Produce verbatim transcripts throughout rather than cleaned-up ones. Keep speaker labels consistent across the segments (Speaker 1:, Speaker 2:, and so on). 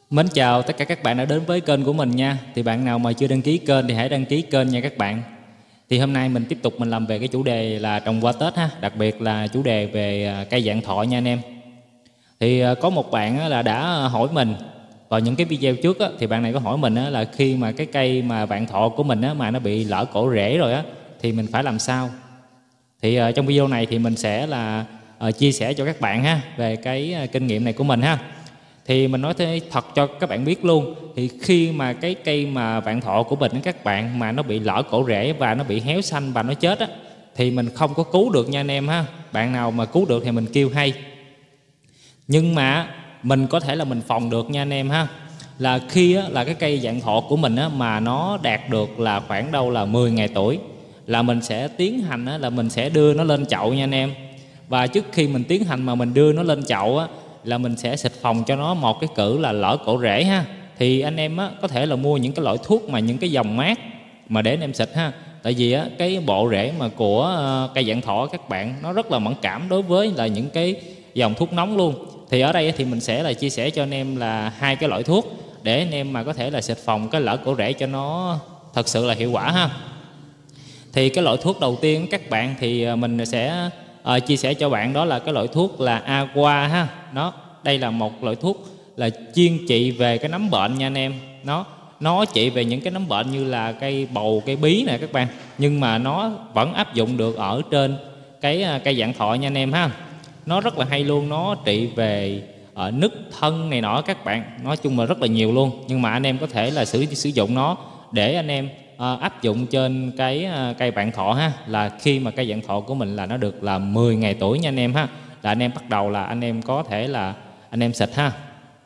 Speaker 1: Mến chào tất cả các bạn đã đến với kênh của mình nha. Thì bạn nào mà chưa đăng ký kênh thì hãy đăng ký kênh nha các bạn. Thì hôm nay mình tiếp tục mình làm về cái chủ đề là trồng hoa Tết ha, đặc biệt là chủ đề về cây vạn thọ nha anh em. Thì có một bạn là đã hỏi mình vào những cái video trước thì bạn này có hỏi mình là khi mà cái cây mà vạn thọ của mình mà nó bị lỡ cổ rễ rồi á thì mình phải làm sao. Thì trong video này thì mình sẽ là chia sẻ cho các bạn ha về cái kinh nghiệm này của mình ha. Thì mình nói thế thật cho các bạn biết luôn, thì khi mà cái cây mà vạn thọ của mình các bạn mà nó bị lỡ cổ rễ và nó bị héo xanh và nó chết á, thì mình không có cứu được nha anh em ha. Bạn nào mà cứu được thì mình kêu hay. Nhưng mà mình có thể là mình phòng được nha anh em ha. Là khi á, là cái cây vạn thọ của mình á, mà nó đạt được là khoảng đâu là mười ngày tuổi, là mình sẽ tiến hành á, là mình sẽ đưa nó lên chậu nha anh em. Và trước khi mình tiến hành mà mình đưa nó lên chậu á, là mình sẽ xịt phòng cho nó một cái cử là lỡ cổ rễ ha. Thì anh em á, có thể là mua những cái loại thuốc mà những cái dòng mát mà để anh em xịt ha. Tại vì á, cái bộ rễ mà của uh, cây vạn thọ các bạn nó rất là mẫn cảm đối với là những cái dòng thuốc nóng luôn. Thì ở đây thì mình sẽ là chia sẻ cho anh em là hai cái loại thuốc để anh em mà có thể là xịt phòng cái lỡ cổ rễ cho nó thật sự là hiệu quả ha. Thì cái loại thuốc đầu tiên các bạn thì mình sẽ À, chia sẻ cho bạn đó là cái loại thuốc là Aqua ha. Nó đây là một loại thuốc là chuyên trị về cái nấm bệnh nha anh em. Nó nó trị về những cái nấm bệnh như là cây bầu, cây bí nè các bạn, nhưng mà nó vẫn áp dụng được ở trên cái cây vạn thọ nha anh em ha. Nó rất là hay luôn, nó trị về ở nứt thân này nọ các bạn, nói chung là rất là nhiều luôn. Nhưng mà anh em có thể là sử sử dụng nó để anh em À, áp dụng trên cái à, cây vạn thọ ha, là khi mà cây vạn thọ của mình là nó được là mười ngày tuổi nha anh em ha, là anh em bắt đầu là anh em có thể là anh em xịt ha.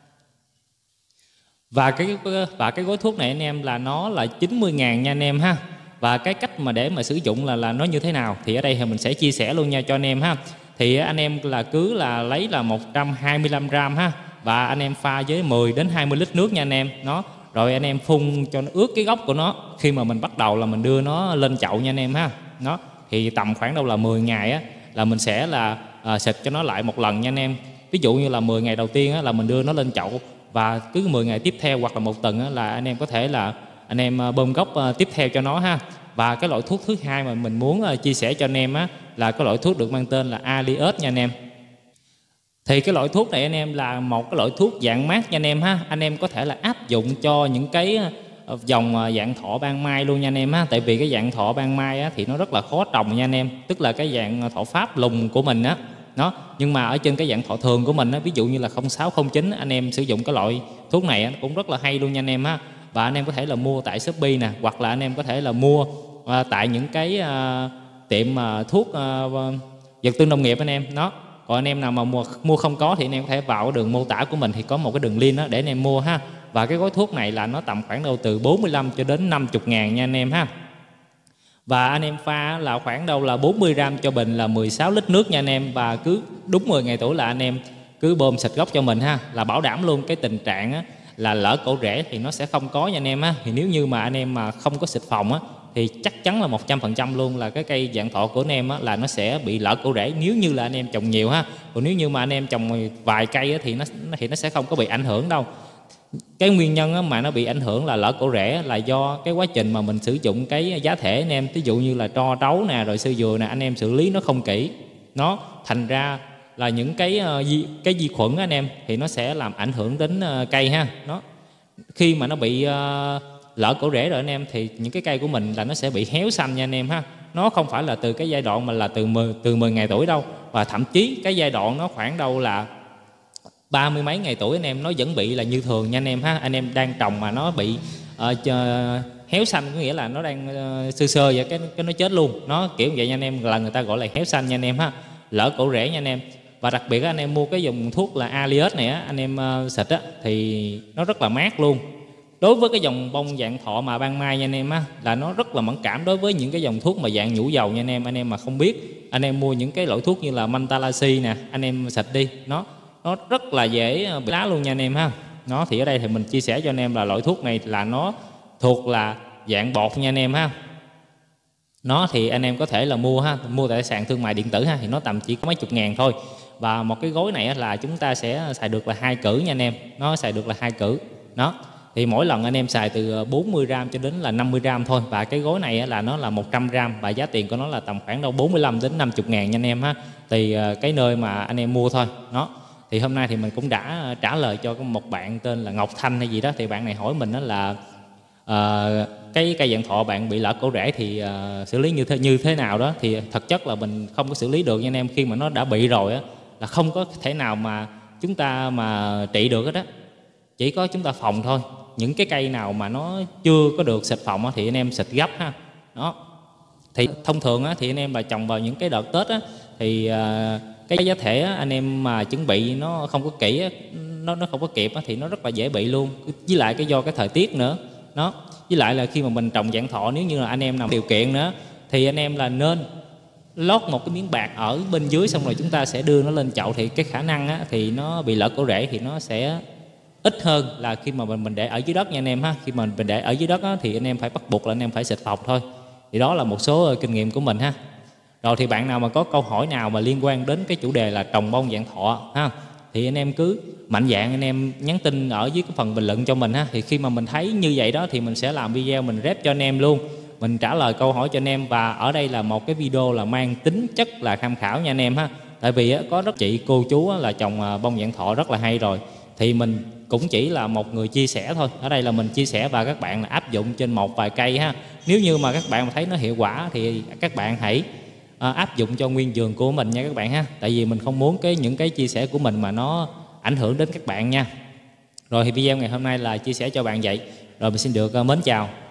Speaker 1: Và cái và cái gói thuốc này anh em là nó là chín mươi ngàn nha anh em ha. Và cái cách mà để mà sử dụng là là nó như thế nào thì ở đây thì mình sẽ chia sẻ luôn nha cho anh em ha. Thì anh em là cứ là lấy là một trăm hai mươi lăm gram ha, và anh em pha với mười đến hai mươi lít nước nha anh em. Nó rồi anh em phun cho nó ướt cái gốc của nó khi mà mình bắt đầu là mình đưa nó lên chậu nha anh em ha. Nó thì tầm khoảng đâu là mười ngày á, là mình sẽ là à, xịt cho nó lại một lần nha anh em. Ví dụ như là mười ngày đầu tiên á, là mình đưa nó lên chậu, và cứ mười ngày tiếp theo hoặc là một tuần á, là anh em có thể là anh em bơm gốc à, tiếp theo cho nó ha. Và cái loại thuốc thứ hai mà mình muốn à, chia sẻ cho anh em á, là cái loại thuốc được mang tên là Aliot nha anh em. Thì cái loại thuốc này anh em là một cái loại thuốc dạng mát nha anh em ha. Anh em có thể là áp dụng cho những cái dòng vạn thọ ban mai luôn nha anh em ha. Tại vì cái vạn thọ ban mai á, thì nó rất là khó trồng nha anh em. Tức là cái dạng thọ Pháp lùng của mình á. Nó nhưng mà ở trên cái dạng thọ thường của mình á, ví dụ như là không sáu không chín, anh em sử dụng cái loại thuốc này á, cũng rất là hay luôn nha anh em ha. Và anh em có thể là mua tại Shopee nè, hoặc là anh em có thể là mua à, tại những cái à, tiệm à, thuốc à, vật tư nông nghiệp anh em. Nó còn anh em nào mà mua, mua không có thì anh em có thể vào cái đường mô tả của mình thì có một cái đường link đó để anh em mua ha. Và cái gói thuốc này là nó tầm khoảng đâu từ bốn mươi lăm cho đến năm mươi ngàn nha anh em ha. Và anh em pha là khoảng đâu là bốn mươi gram cho bình là mười sáu lít nước nha anh em. Và cứ đúng mười ngày tuổi là anh em cứ bơm xịt gốc cho mình ha, là bảo đảm luôn cái tình trạng á, là lỡ cổ rễ thì nó sẽ không có nha anh em ha. Thì nếu như mà anh em mà không có xịt phòng á, thì chắc chắn là một trăm phần trăm luôn là cái cây vạn thọ của anh em á, là nó sẽ bị lỡ cổ rễ nếu như là anh em trồng nhiều ha. Còn nếu như mà anh em trồng vài cây á, thì nó thì nó sẽ không có bị ảnh hưởng đâu. Cái nguyên nhân á, mà nó bị ảnh hưởng là lỡ cổ rễ là do cái quá trình mà mình sử dụng cái giá thể anh em. Ví dụ như là tro trấu nè, rồi sư dừa nè, anh em xử lý nó không kỹ, nó thành ra là những cái uh, cái vi khuẩn anh em thì nó sẽ làm ảnh hưởng đến uh, cây ha. Nó khi mà nó bị uh, lỡ cổ rễ rồi anh em thì những cái cây của mình là nó sẽ bị héo xanh nha anh em ha. Nó không phải là từ cái giai đoạn mà là từ mười, từ mười ngày tuổi đâu, và thậm chí cái giai đoạn nó khoảng đâu là ba mươi mấy ngày tuổi anh em nó vẫn bị là như thường nha anh em ha. Anh em đang trồng mà nó bị uh, héo xanh có nghĩa là nó đang uh, sơ sơ vậy cái cái nó chết luôn. Nó kiểu vậy nha anh em, là người ta gọi là héo xanh nha anh em ha, lỡ cổ rễ nha anh em. Và đặc biệt anh em mua cái dòng thuốc là Aliot này á, anh em uh, xịt á thì nó rất là mát luôn. Đối với cái dòng bông vạn thọ mà ban mai nha anh em á, là nó rất là mẫn cảm đối với những cái dòng thuốc mà dạng nhũ dầu nha anh em. Anh em mà không biết, anh em mua những cái loại thuốc như là Mantalasi nè, anh em xịt đi, nó nó rất là dễ bị lá luôn nha anh em ha. Nó thì ở đây thì mình chia sẻ cho anh em là loại thuốc này là nó thuộc là dạng bột nha anh em ha. Nó thì anh em có thể là mua ha, mua tại sàn thương mại điện tử ha, thì nó tầm chỉ có mấy chục ngàn thôi. Và một cái gói này là chúng ta sẽ xài được là hai cử nha anh em, nó xài được là hai cử. Đó, thì mỗi lần anh em xài từ bốn mươi gram cho đến là năm mươi gram thôi. Và cái gối này là nó là một trăm gram và giá tiền của nó là tầm khoảng đâu bốn mươi lăm đến năm mươi ngàn nha anh em ha. Tùy cái nơi mà anh em mua thôi. Đó, thì hôm nay thì mình cũng đã trả lời cho một bạn tên là Ngọc Thanh hay gì đó. Thì bạn này hỏi mình đó là uh, cái cây vạn thọ bạn bị lở cổ rễ thì uh, xử lý như thế như thế nào đó. Thì thực chất là mình không có xử lý được nha anh em. Khi mà nó đã bị rồi á là không có thể nào mà chúng ta mà trị được hết á, chỉ có chúng ta phòng thôi. Những cái cây nào mà nó chưa có được xịt phòng á, thì anh em xịt gấp ha. Đó, thì thông thường á, thì anh em là trồng vào những cái đợt Tết á, thì uh, cái giá thể á, anh em mà chuẩn bị nó không có kỹ á, nó nó không có kịp á, thì nó rất là dễ bị luôn. Với lại cái do cái thời tiết nữa. Đó, với lại là khi mà mình trồng vạn thọ, nếu như là anh em nào điều kiện nữa thì anh em là nên lót một cái miếng bạc ở bên dưới, xong rồi chúng ta sẽ đưa nó lên chậu. Thì cái khả năng á, thì nó bị lở cổ rễ thì nó sẽ ít hơn là khi mà mình mình để ở dưới đất nha anh em ha. Khi mà mình để ở dưới đất á, thì anh em phải bắt buộc là anh em phải xịt phòng thôi. Thì đó là một số uh, kinh nghiệm của mình ha. Rồi thì bạn nào mà có câu hỏi nào mà liên quan đến cái chủ đề là trồng bông vạn thọ ha, thì anh em cứ mạnh dạn anh em nhắn tin ở dưới cái phần bình luận cho mình ha. Thì khi mà mình thấy như vậy đó thì mình sẽ làm video mình rep cho anh em luôn, mình trả lời câu hỏi cho anh em. Và ở đây là một cái video là mang tính chất là tham khảo nha anh em ha. Tại vì á, có rất chị cô chú á, là trồng bông vạn thọ rất là hay rồi, thì mình cũng chỉ là một người chia sẻ thôi. Ở đây là mình chia sẻ và các bạn là áp dụng trên một vài cây ha. Nếu như mà các bạn thấy nó hiệu quả thì các bạn hãy à, áp dụng cho nguyên vườn của mình nha các bạn ha. Tại vì mình không muốn cái những cái chia sẻ của mình mà nó ảnh hưởng đến các bạn nha. Rồi thì video ngày hôm nay là chia sẻ cho bạn vậy. Rồi mình xin được uh, mến chào.